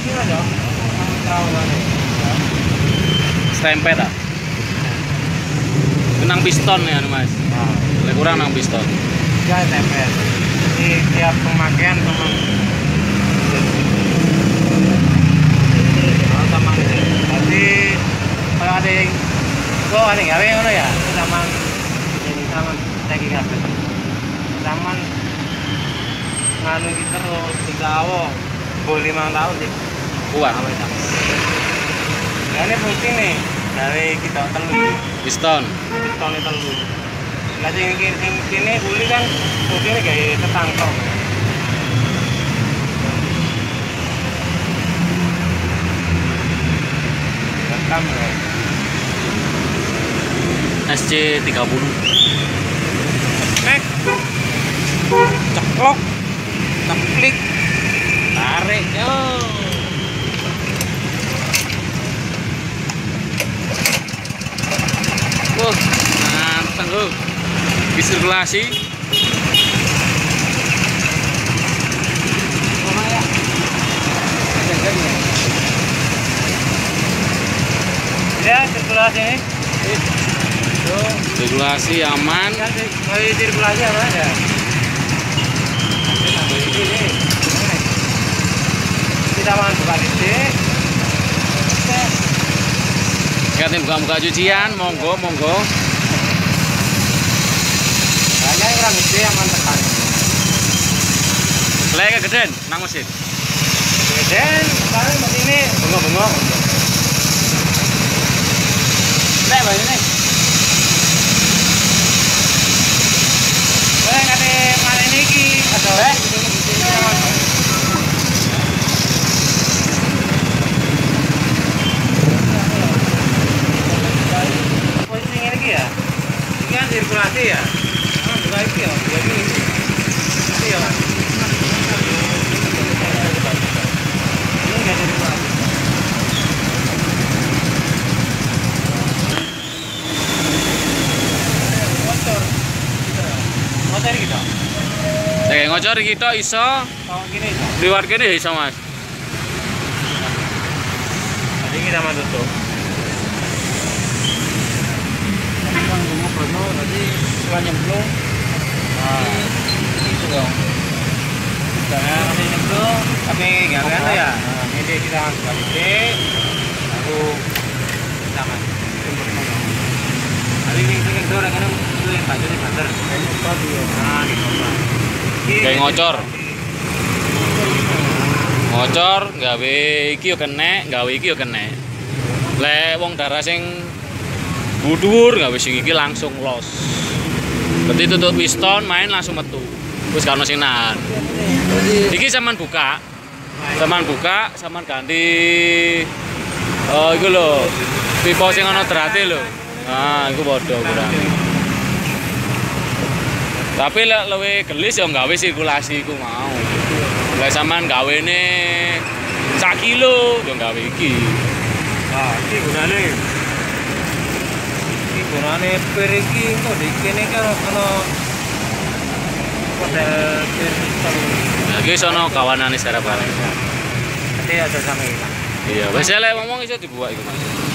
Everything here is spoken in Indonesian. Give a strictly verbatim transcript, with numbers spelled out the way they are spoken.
Stempet ah. Nang piston ya Mas. Nah, Lebih kurang nang piston. ya stempet. Jadi tiap pemakaian sama oh, sama jadi kalau ada yang kok ada gawe ngono ya sama ini sama lagi kabeh sama nganu iki terus digawo boleh lima tahun sih Kuat. nah ini fungsi nih dari kita telu Piston. piston telu lah sing sing kene uli kan fungsinya kayak ketangkong rekam ya S C tiga puluh. nek ceklok ceklik Tarik yo. Wah, manteng loh. Bisirkulasi. ya sirkulasi ini tuh Sirkulasi aman. kan kalau sirkulasi apa ya kita mau buka di sini Kayak buka-buka cucian, monggo, monggo. hanya yang kurang gede aman tekan Lek geden nang mesin. dan paling seperti ini bengok-bengok lek banyak nih boleh kate mana ini ki ada lek posisi ini ki ya ini kan sirkulasi ya ah buka iki ya jadi ini ya kan ini enggak sirkulasi motor motor gitu Kayak ngocor kita iso kalau gini iso. liwat kene iso Mas. Tadi kita mau tutup. Bang mau kono tadi sudah nyemplung. Nah, itu dong. Sudah nanti nyemplung, tapi enggak kan ya. Nah, ini kita balik lalu kita mas. Hari ini kita dora kan itu yang baju di banter. Nah, di bawah. Kayak ngocor. Ngocor gawe iki yo kenek, gawe iki yo kenek. Lek wong darah sing dhuwur gawe sing iki langsung los. Berarti tutup piston main langsung metu. Wis kan sing nahan. Iki sampean buka. Sampean buka, sampean ganti oh iku lho. Pipa sing ana derate lho. Nah, iku padha kurang. Tapi lek luwe gelis ya gawe sirkulasi iku mau. Lek sampean gawene sak kilo yo gawe iki. Nah, iki gunane. Iki gunane per iki kok di kene kan ono model piston. Nah, iki sono kawanane secara bareng. Nanti ada sampe kita. Iya, wis lek ngomong iso dibuat iku Mas.